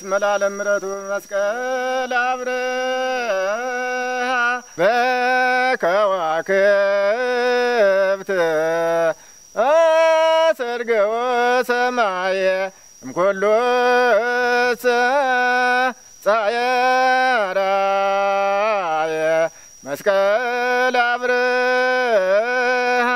መላለም ምረቱ መስቀል አብርሃ በከዋክብት አሰርገወ ሰማየ እምኩሉ ጻየራየ መስቀል አብርሃ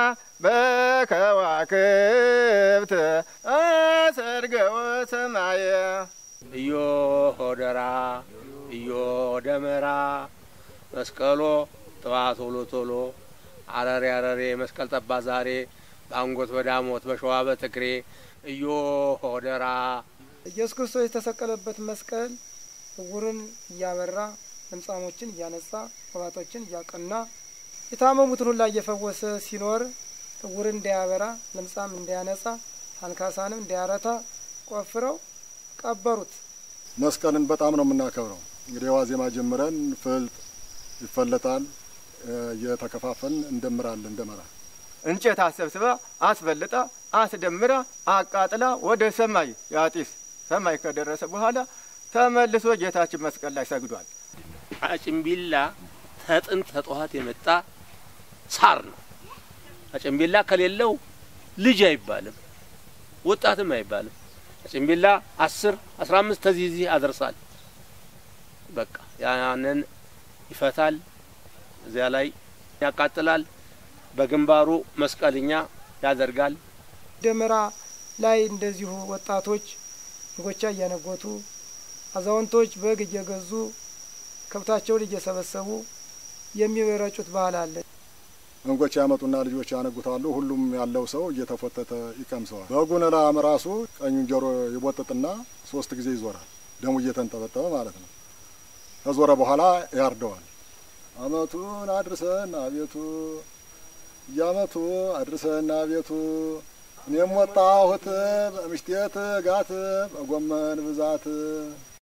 በከዋክብት አሰርገወ ሰማየ እዮ ሆደራ እዮ ደመራ መስቀሎ ጠዋት ቶሎ ቶሎ አረሬ አረሬ መስቀል ጠባ ዛሬ በአንጎት በዳሞት በሸዋ በትግሬ እዮ ሆደራ ኢየሱስ ክርስቶስ የተሰቀለበት መስቀል ዕውርን እያበራ ለምጻሞችን እያነጻ ወባቶችን እያቀና የታመሙትን ሁሉ እየፈወሰ ሲኖር ዕውርን እንዲያበራ ለምጻም እንዲያነጻ አንካሳንም እንዲያረታ ቆፍረው ቀበሩት። መስቀልን በጣም ነው የምናከብረው። እንግዲህ ዋዜማ ጀምረን ፍልጥ ይፈለጣል፣ እየተከፋፈልን እንደምራለን። ደመራ እንጨት አሰብስባ አስፈልጣ አስደምራ አቃጥላ ወደ ሰማይ ያጢስ ሰማይ ከደረሰ በኋላ ተመልሶ ጌታችን መስቀል ላይ ሰግዷል። አጭምቢላ ተጥንት ተጧት የመጣ ሳር ነው። አጭምቢላ ከሌለው ልጅ አይባልም፣ ወጣትም አይባልም። አጭምቢላ 10 15 ተዚዚ አደርሳል። በቃ ያንን ይፈታል፣ እዚያ ላይ ያቃጥላል፣ በግንባሩ መስቀልኛ ያደርጋል። ደመራ ላይ እንደዚሁ ወጣቶች እንጎቻ እያነጎቱ አዛውንቶች በግ እየገዙ ከብታቸውን እየሰበሰቡ የሚበረጩት ባህል አለ። እንጎቻ ያመጡና ልጆች ያነጉታሉ። ሁሉም ያለው ሰው እየተፈተተ ይቀምሰዋል። በጉን ራሱ ቀኙን ጆሮ ይቦጥጥና 3 ጊዜ ይዞራል። ደሙ እየተንጠበጠበ ማለት ነው። ከዞረ በኋላ ያርደዋል። አመቱን አድርሰን አቤቱ ያመቱ አድርሰን አቤቱ እኔም ወጣሁት በምሽቴት ጋት በጎመን ብዛት